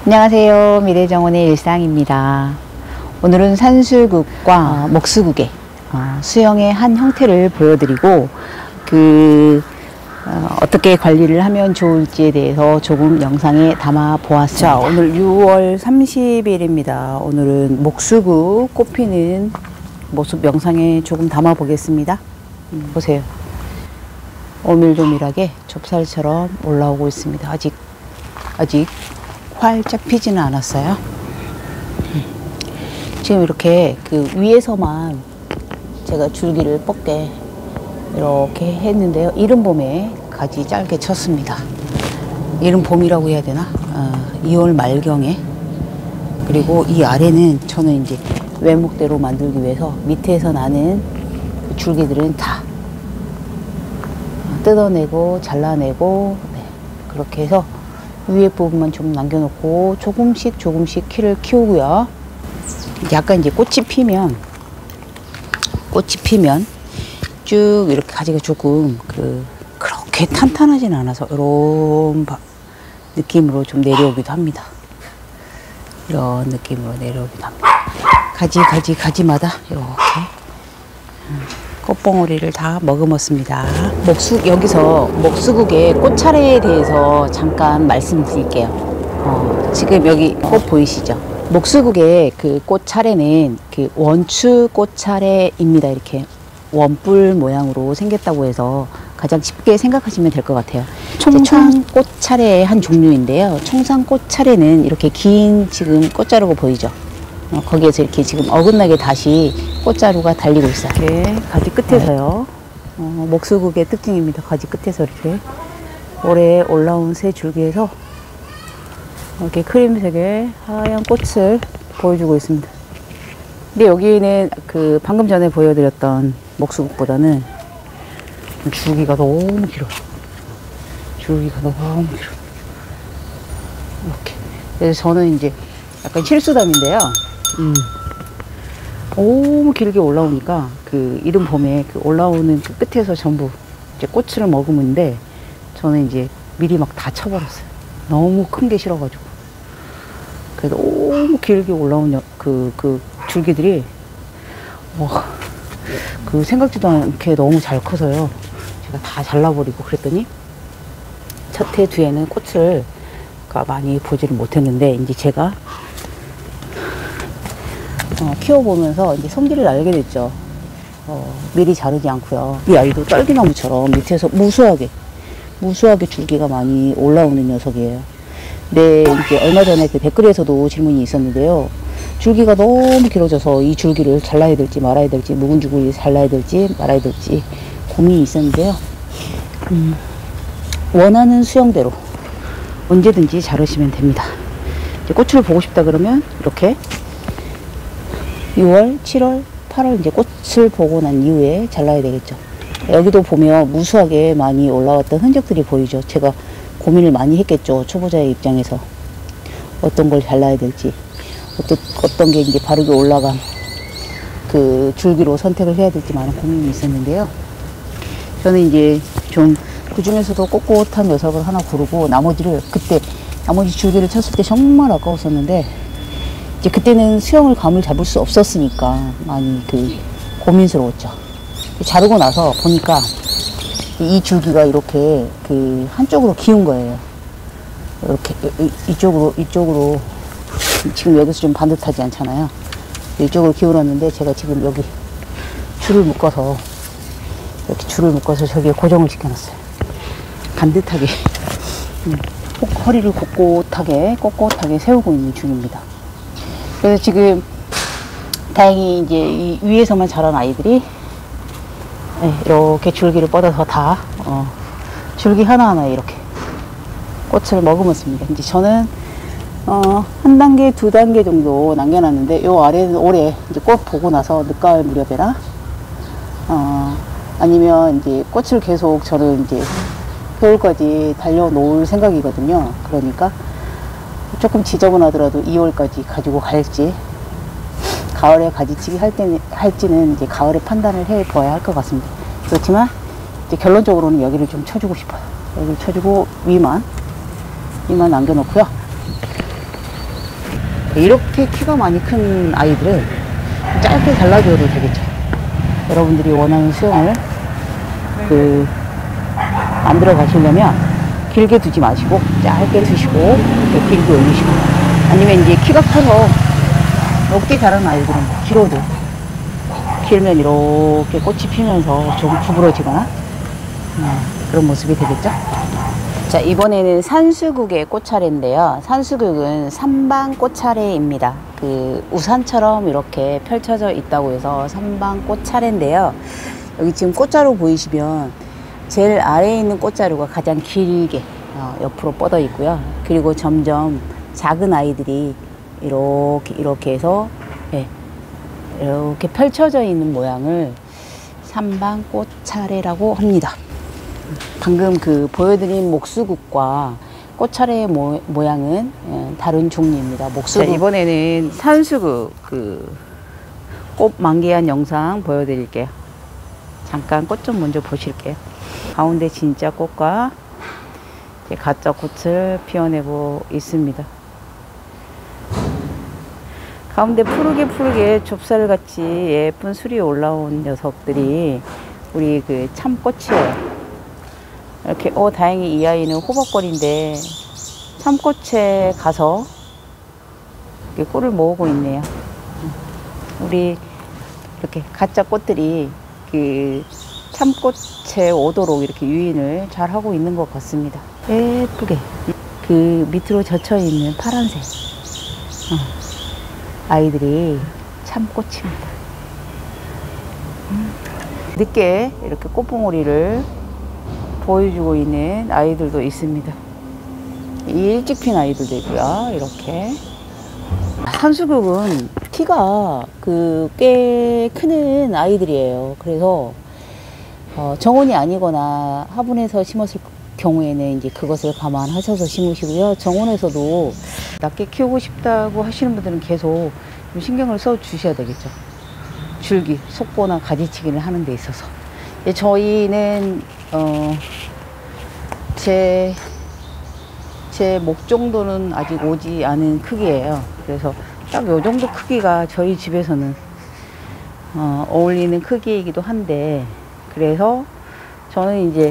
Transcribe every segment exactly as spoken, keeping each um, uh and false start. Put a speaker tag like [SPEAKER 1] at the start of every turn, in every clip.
[SPEAKER 1] 안녕하세요. 미래정원의 일상입니다. 오늘은 산수국과 목수국의 수영의 한 형태를 보여드리고 그 어, 어떻게 관리를 하면 좋을지에 대해서 조금 영상에 담아 보았습니다. 자, 오늘 유월 삼십일입니다. 오늘은 목수국 꽃피는 모습 영상에 조금 담아 보겠습니다. 음, 보세요. 오밀조밀하게 좁쌀처럼 올라오고 있습니다. 아직 아직 활짝 피지는 않았어요. 지금 이렇게 그 위에서만 제가 줄기를 뻗게 이렇게 했는데요. 이른 봄에 가지 짧게 쳤습니다. 이른 봄이라고 해야 되나? 어, 이월 말경에. 그리고 이 아래는 저는 이제 외목대로 만들기 위해서 밑에서 나는 그 줄기들은 다 뜯어내고 잘라내고, 네, 그렇게 해서 위에 부분만 좀 남겨놓고 조금씩 조금씩 키를 키우고요. 약간 이제 꽃이 피면 꽃이 피면 쭉 이렇게 가지가 조금 그 그렇게 탄탄하진 않아서 이런 느낌으로 좀 내려오기도 합니다. 이런 느낌으로 내려오기도 합니다. 가지 가지 가지마다 이렇게 꽃봉오리를 다 머금었습니다. 목수, 여기서 목수국의 꽃차례에 대해서 잠깐 말씀드릴게요. 어, 지금 여기 꽃 보이시죠? 목수국의 그 꽃차례는 그 원추 꽃차례입니다. 이렇게 원뿔 모양으로 생겼다고 해서 가장 쉽게 생각하시면 될 것 같아요. 청상 꽃차례의 한 종류인데요. 청상 꽃차례는 이렇게 긴 지금 꽃자루가 보이죠? 어, 거기에서 이렇게 지금 어긋나게 다시 꽃자루가 달리고 있어요. 이렇게 가지 끝에서요. 어, 목수국의 특징입니다. 가지 끝에서 이렇게 오래 올라온 새 줄기에서 이렇게 크림색의 하얀 꽃을 보여주고 있습니다. 근데 여기는 그 방금 전에 보여드렸던 목수국보다는 줄기가 너무 길어요. 줄기가 너무 길어요. 이렇게. 그래서 저는 이제 약간 실수담인데요. 음. 너무 길게 올라오니까 그 이른 봄에 그 올라오는 그 끝에서 전부 이제 꽃을 머금는데 저는 이제 미리 막 다 쳐버렸어요. 너무 큰 게 싫어가지고. 그래서 너무 길게 올라온 그, 그 줄기들이 와, 그 생각지도 않게 너무 잘 커서요. 제가 다 잘라버리고 그랬더니 첫 해 뒤에는 꽃을 많이 보지를 못했는데 이제 제가 어, 키워보면서 이제 성질을 알게 됐죠. 어, 미리 자르지 않고요. 이 아이도 딸기나무처럼 밑에서 무수하게 무수하게 줄기가 많이 올라오는 녀석이에요. 근데 이제 얼마 전에 그 댓글에서도 질문이 있었는데요. 줄기가 너무 길어져서 이 줄기를 잘라야 될지 말아야 될지, 묵은 줄기를 잘라야 될지 말아야 될지 고민이 있었는데요. 음, 원하는 수영대로 언제든지 자르시면 됩니다. 이제 꽃을 보고 싶다 그러면 이렇게 유월, 칠월, 팔월 이제 꽃을 보고 난 이후에 잘라야 되겠죠. 여기도 보면 무수하게 많이 올라왔던 흔적들이 보이죠. 제가 고민을 많이 했겠죠. 초보자의 입장에서 어떤 걸 잘라야 될지, 어떤 어떤 게 이제 바르게 올라간 그 줄기로 선택을 해야 될지 많은 고민이 있었는데요. 저는 이제 좀 그 중에서도 꼿꼿한 녀석을 하나 고르고 나머지를 그때 나머지 줄기를 쳤을 때 정말 아까웠었는데. 이제 그때는 수영을 감을 잡을 수 없었으니까 많이 그 고민스러웠죠. 자르고 나서 보니까 이 줄기가 이렇게 그 한쪽으로 기운 거예요. 이렇게 이쪽으로 이쪽으로 지금 여기서 좀 반듯하지 않잖아요. 이쪽으로 기울었는데 제가 지금 여기 줄을 묶어서 이렇게 줄을 묶어서 저기에 고정을 시켜놨어요. 반듯하게 허리를 꼿꼿하게 꼿꼿하게 세우고 있는 중입니다. 그래서 지금 다행히 이제 이 위에서만 자란 아이들이 네, 이렇게 줄기를 뻗어서 다 어, 줄기 하나하나 이렇게 꽃을 머금었습니다. 이제 저는 어, 한 단계, 두 단계 정도 남겨놨는데 요 아래는 올해 이제 꽃 보고 나서 늦가을 무렵에나 어, 아니면 이제 꽃을 계속 저는 이제 겨울까지 달려놓을 생각이거든요. 그러니까 조금 지저분하더라도 이월까지 가지고 갈지 가을에 가지치기 할 때는, 할지는 이제 가을에 판단을 해 봐야 할 것 같습니다. 그렇지만 이제 결론적으로는 여기를 좀 쳐주고 싶어요. 여기를 쳐주고 위만 위만 남겨놓고요. 이렇게 키가 많이 큰 아이들은 짧게 잘라줘도 되겠죠. 여러분들이 원하는 수영을 그 만들어 가시려면 길게 두지 마시고 짧게 두시고 이렇게 길게 올리시고, 아니면 이제 키가 커서 높게 자라는 아이들은 길어도 길면 이렇게 꽃이 피면서 좀 구부러지거나 음, 그런 모습이 되겠죠. 자, 이번에는 산수국의 꽃차례인데요. 산수국은 삼방 꽃차례입니다. 그 우산처럼 이렇게 펼쳐져 있다고 해서 삼방 꽃차례인데요. 여기 지금 꽃자루 보이시면 제일 아래에 있는 꽃자루가 가장 길게 어, 옆으로 뻗어 있고요. 그리고 점점 작은 아이들이 이렇게 이렇게 해서 네, 이렇게 펼쳐져 있는 모양을 삼방 꽃차례라고 합니다. 방금 그 보여드린 목수국과 꽃차례의 모, 모양은 다른 종류입니다. 목수국. 자, 이번에는 산수국 그 꽃 만개한 영상 보여드릴게요. 잠깐 꽃 좀 먼저 보실게요. 가운데 진짜 꽃과 가짜 꽃을 피워내고 있습니다. 가운데 푸르게 푸르게 좁쌀같이 예쁜 술이 올라온 녀석들이 우리 그 참꽃이에요. 이렇게 어 다행히 이 아이는 호박벌인데 참꽃에 가서 이렇게 꿀을 모으고 있네요. 우리 이렇게 가짜 꽃들이 그 참꽃에 오도록 이렇게 유인을 잘 하고 있는 것 같습니다. 예쁘게 그 밑으로 젖혀 있는 파란색 어, 아이들이 참꽃입니다. 늦게 이렇게 꽃봉오리를 보여주고 있는 아이들도 있습니다. 일찍 핀 아이들도 있고요. 이렇게 산수국은 키가 그 꽤 크는 아이들이에요. 그래서 어 정원이 아니거나 화분에서 심었을 경우에는 이제 그것을 감안하셔서 심으시고요. 정원에서도 낮게 키우고 싶다고 하시는 분들은 계속 좀 신경을 써 주셔야 되겠죠. 줄기, 속보나 가지치기를 하는 데 있어서. 저희는 어, 제, 제 목 정도는 아직 오지 않은 크기예요. 그래서 딱 요 정도 크기가 저희 집에서는 어, 어울리는 크기이기도 한데, 그래서 저는 이제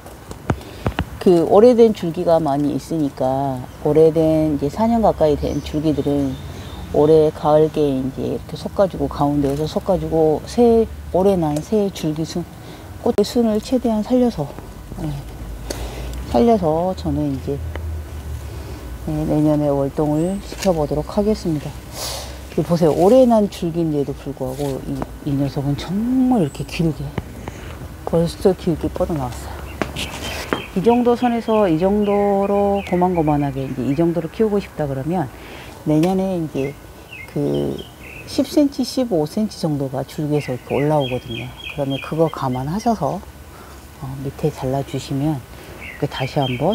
[SPEAKER 1] 그 오래된 줄기가 많이 있으니까, 오래된 이제 사 년 가까이 된 줄기들은 올해 가을께 이제 이렇게 솎아주고, 가운데에서 솎아주고 새 올해 난 새 줄기순, 꽃의 순을 최대한 살려서 네, 살려서 저는 이제 네, 내년에 월동을 시켜보도록 하겠습니다. 보세요. 올해 난 줄기인데도 불구하고 이, 이 녀석은 정말 이렇게 길게 벌써 길게 뻗어 나왔어요. 이 정도 선에서 이 정도로 고만고만하게 이제 이 정도로 키우고 싶다 그러면 내년에 이제 그 십 센티미터, 십오 센티미터 정도가 줄기에서 이렇게 올라오거든요. 그러면 그거 감안하셔서 어, 밑에 잘라주시면 다시 한번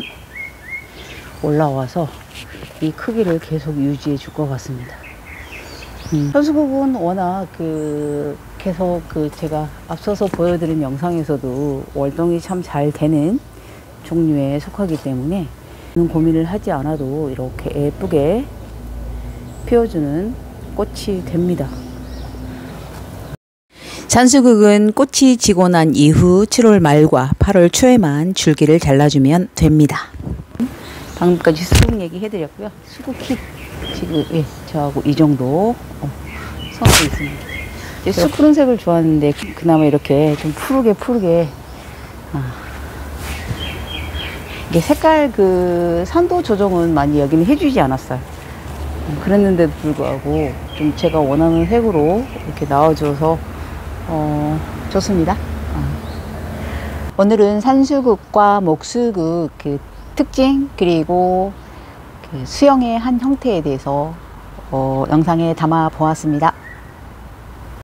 [SPEAKER 1] 올라와서 이 크기를 계속 유지해 줄 것 같습니다. 음. 산수국은 워낙 그 계속 그 제가 앞서서 보여드린 영상에서도 월동이 참 잘 되는 종류에 속하기 때문에 고민을 하지 않아도 이렇게 예쁘게 피워주는 꽃이 됩니다. 산수국은 꽃이 지고 난 이후 칠월 말과 팔월 초에만 줄기를 잘라주면 됩니다. 방금까지 수국 얘기 해드렸고요. 수국키 지금 예, 저하고 이 정도 어, 선이 있습니다. 이제 수 푸른색을 좋아하는데 그나마 이렇게 좀 푸르게 푸르게 아, 이게 색깔 그 산도 조정은 많이 여기는 해주지 않았어요. 음, 그랬는데도 불구하고 좀 제가 원하는 색으로 이렇게 나와줘서 어, 좋습니다. 어. 오늘은 산수국과 목수국 그 특징 그리고 그 수영의 한 형태에 대해서 어, 영상에 담아 보았습니다.